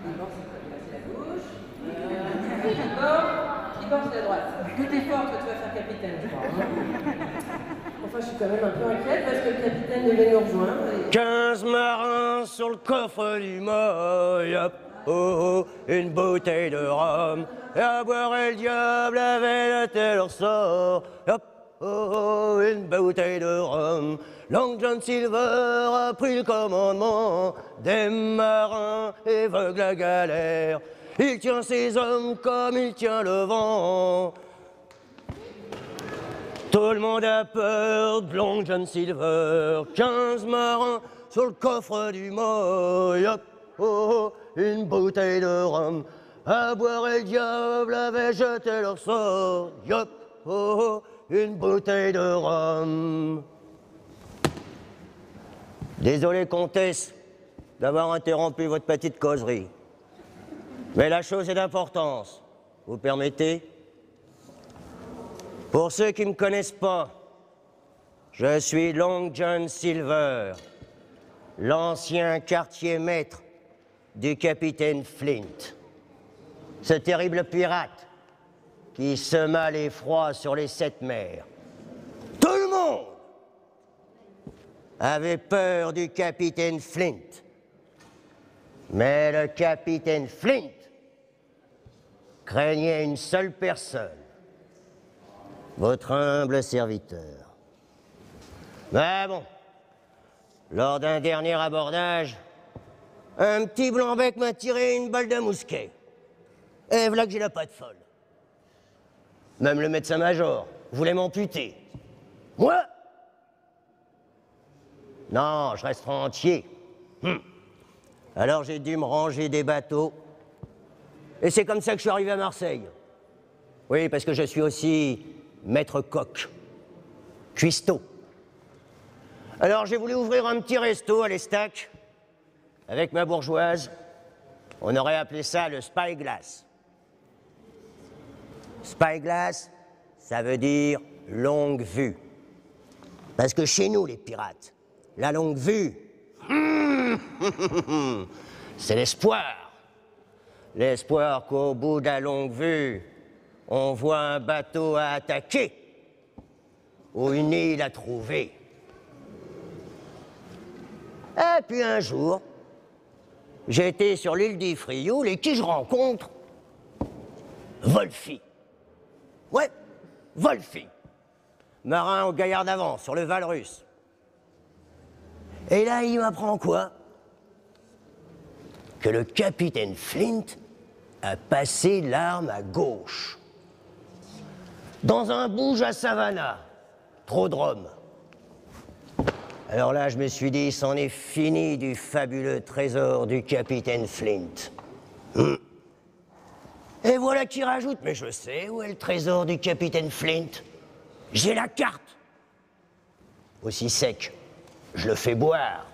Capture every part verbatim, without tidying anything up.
Igor, c'est la gauche. Euh, Igor, Igor, c'est la droite. Tout est fort, toi, tu vas faire capitaine, je crois. Hein. Enfin, je suis quand même un peu inquiète parce que le capitaine devait nous rejoindre. Et... quinze marins sur le coffre du Moy, oh, oh, une bouteille de rhum, et à boire et le diable avait le tel leur sort, hop, oh, oh, une bouteille de rhum. Long John Silver a pris le commandement des marins et vogue la galère. Il tient ses hommes comme il tient le vent. Tout le monde a peur de Long John Silver, quinze marins sur le coffre du Moy, hop, oh, oh, une bouteille de rhum, à boire et le diable avait jeté leur sort, hop, oh, oh, une bouteille de rhum. Désolé, comtesse, d'avoir interrompu votre petite causerie, mais la chose est d'importance, vous permettez ? Pour ceux qui ne me connaissent pas, je suis Long John Silver, l'ancien quartier maître du capitaine Flint, ce terrible pirate qui sema l'effroi sur les sept mers. Tout le monde avait peur du capitaine Flint, mais le capitaine Flint craignait une seule personne. Votre humble serviteur. Mais bon, lors d'un dernier abordage, un petit blanc-bec m'a tiré une balle de mousquet. Et voilà que j'ai la patte folle. Même le médecin-major voulait m'amputer. Moi? Non, je resterai entier. Hum. Alors j'ai dû me ranger des bateaux. Et c'est comme ça que je suis arrivé à Marseille. Oui, parce que je suis aussi maître coq, cuistot. Alors j'ai voulu ouvrir un petit resto à l'Estac avec ma bourgeoise. On aurait appelé ça le Spyglass. Spyglass, ça veut dire longue vue. Parce que chez nous, les pirates, la longue vue, c'est l'espoir. L'espoir qu'au bout de la longue vue, on voit un bateau à attaquer ou une île à trouver. Et puis un jour, j'étais sur l'île du Frioul et qui je rencontre? Wolfie. Ouais, Wolfie. Marin au gaillard d'avant, sur le Valrus. Et là, il m'apprend quoi? Que le capitaine Flint a passé l'arme à gauche. Dans un bouge à Savannah, trop de rhum. Alors là, je me suis dit, c'en est fini du fabuleux trésor du capitaine Flint. Hum. Et voilà qui rajoute, mais je sais où est le trésor du capitaine Flint. J'ai la carte. Aussi sec, je le fais boire.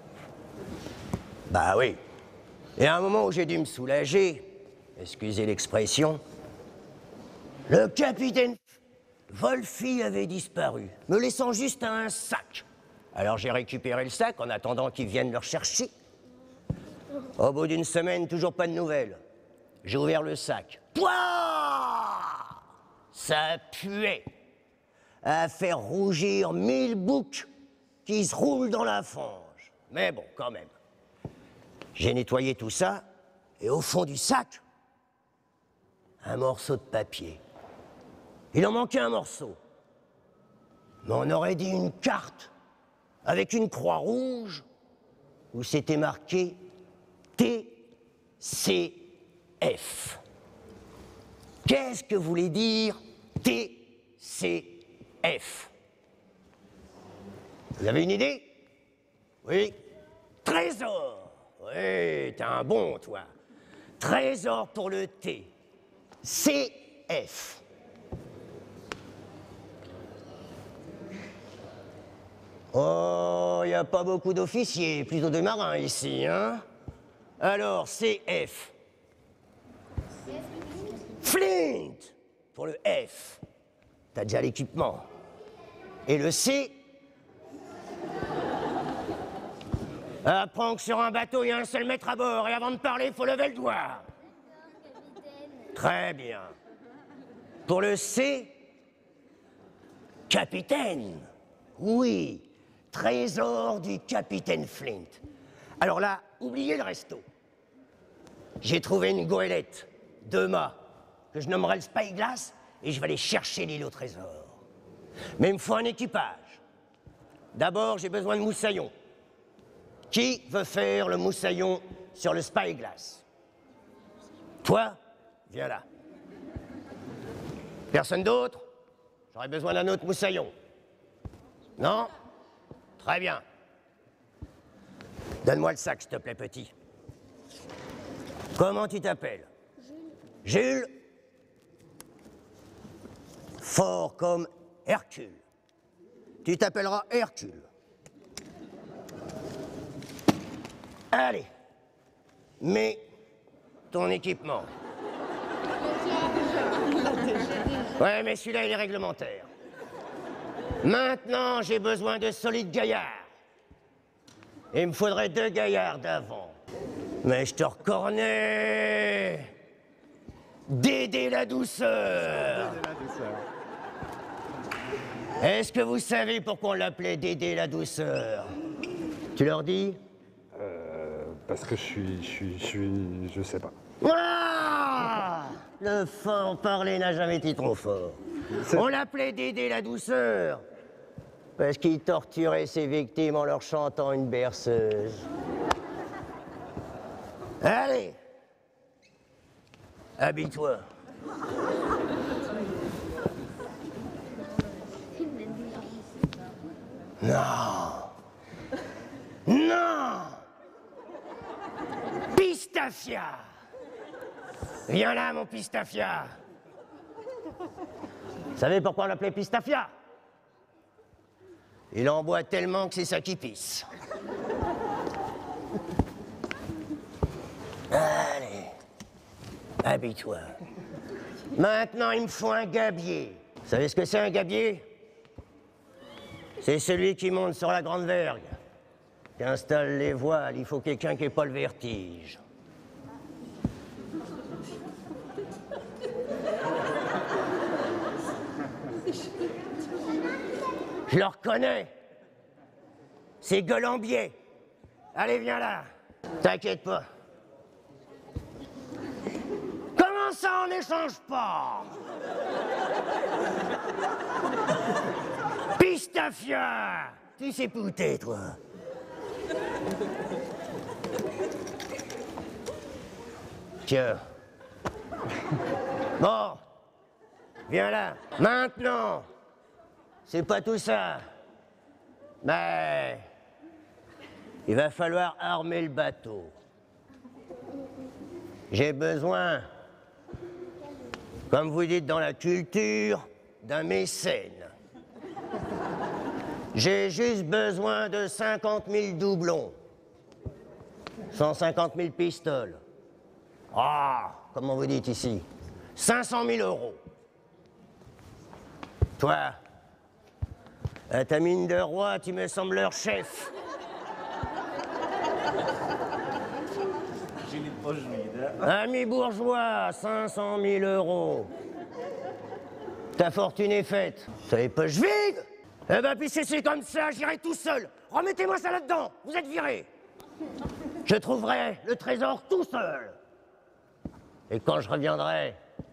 Bah oui. Et à un moment où j'ai dû me soulager, excusez l'expression, le capitaine Wolfie avait disparu, me laissant juste un sac. Alors j'ai récupéré le sac en attendant qu'ils viennent le rechercher. Au bout d'une semaine, toujours pas de nouvelles. J'ai ouvert le sac. Pouah! Ça puait. À faire rougir mille boucs qui se roulent dans la fange. Mais bon, quand même. J'ai nettoyé tout ça, et au fond du sac, un morceau de papier. Il en manquait un morceau. Mais on aurait dit une carte avec une croix rouge où c'était marqué T C F. Qu'est-ce que voulait dire T C F? Vous avez une idée? Oui? Trésor! Oui, t'es un bon, toi. Trésor pour le T. C F. Oh, il n'y a pas beaucoup d'officiers, plutôt de marins ici, hein? Alors, C F. Flint! Pour le F. T'as déjà l'équipement. Et le C? Apprends que sur un bateau, il y a un seul maître à bord, et avant de parler, il faut lever le doigt. Très bien. Pour le C, capitaine. Oui, trésor du capitaine Flint. Alors là, oubliez le resto. J'ai trouvé une goélette, deux mâts, que je nommerai le Spyglass, et je vais aller chercher l'île au trésor. Mais il me faut un équipage. D'abord, j'ai besoin de moussaillons. Qui veut faire le moussaillon sur le Spyglass? Toi, viens là. Personne d'autre? J'aurais besoin d'un autre moussaillon. Non? Très bien. Donne-moi le sac, s'il te plaît, petit. Comment tu t'appelles? Jules. Jules? Fort comme Hercule. Tu t'appelleras Hercule. Allez, mets ton équipement. Ouais, mais celui-là, il est réglementaire. Maintenant, j'ai besoin de solides gaillards. Et il me faudrait deux gaillards d'avant. Mais je te reconnais. Dédé la douceur. Dédé la douceur. Est-ce que vous savez pourquoi on l'appelait Dédé la douceur? Tu leur dis? Euh, parce que je suis, je suis, je suis, je sais pas. Ah, le fort parler n'a jamais été trop fort. On l'appelait Dédé la douceur parce qu'il torturait ses victimes en leur chantant une berceuse. Allez, habille-toi. Non. Non. Pistafia. Viens là, mon Pistafia. Vous savez pourquoi on l'appelait Pistafia? Il en boit tellement que c'est ça qui pisse. Allez, habille-toi. Maintenant, il me faut un gabier. Vous savez ce que c'est un gabier? C'est celui qui monte sur la grande vergue, qui installe les voiles. Il faut quelqu'un qui n'ait pas le vertige. Je le reconnais. C'est Golambier. Allez, viens là. T'inquiète pas. Comment ça, on n'échange pas? Pistafia! Tu sais pouter, toi. Tiens. Bon. Viens là. Maintenant. C'est pas tout ça. Mais il va falloir armer le bateau. J'ai besoin, comme vous dites dans la culture, d'un mécène. J'ai juste besoin de cinquante mille doublons. cent cinquante mille pistoles. Ah, comment vous dites ici? cinq cent mille euros. Toi, à ta mine de roi, tu me sembles leur chef. Ami bourgeois, cinq cent mille euros. Ta fortune est faite. Ça les poches vides? Eh ben, puis si c'est comme ça, j'irai tout seul. Remettez-moi ça là-dedans, vous êtes virés. Je trouverai le trésor tout seul. Et quand je reviendrai,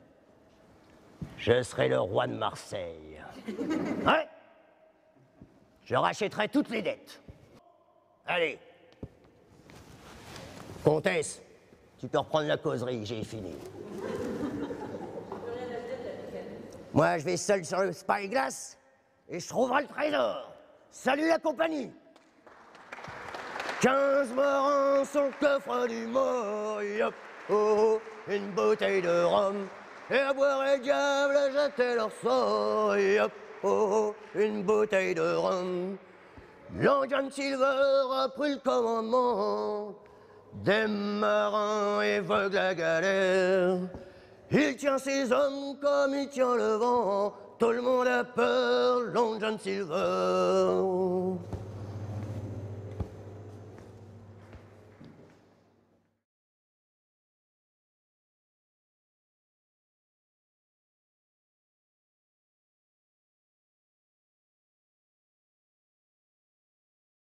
je serai le roi de Marseille. Ouais. Je rachèterai toutes les dettes. Allez. Comtesse, tu peux reprendre la causerie, j'ai fini. Moi, je vais seul sur le Spyglass et je trouverai le trésor. Salut la compagnie. Quinze marins sur le coffre du mort, yop, oh, oh, une bouteille de rhum, et à boire les diables à jeter leur sort, yop, oh, oh, une bouteille de rhum. Long John Silver a pris le commandement des marins évoquent la galère. Il tient ses hommes comme il tient le vent. Tout le monde a peur, Long John Silver.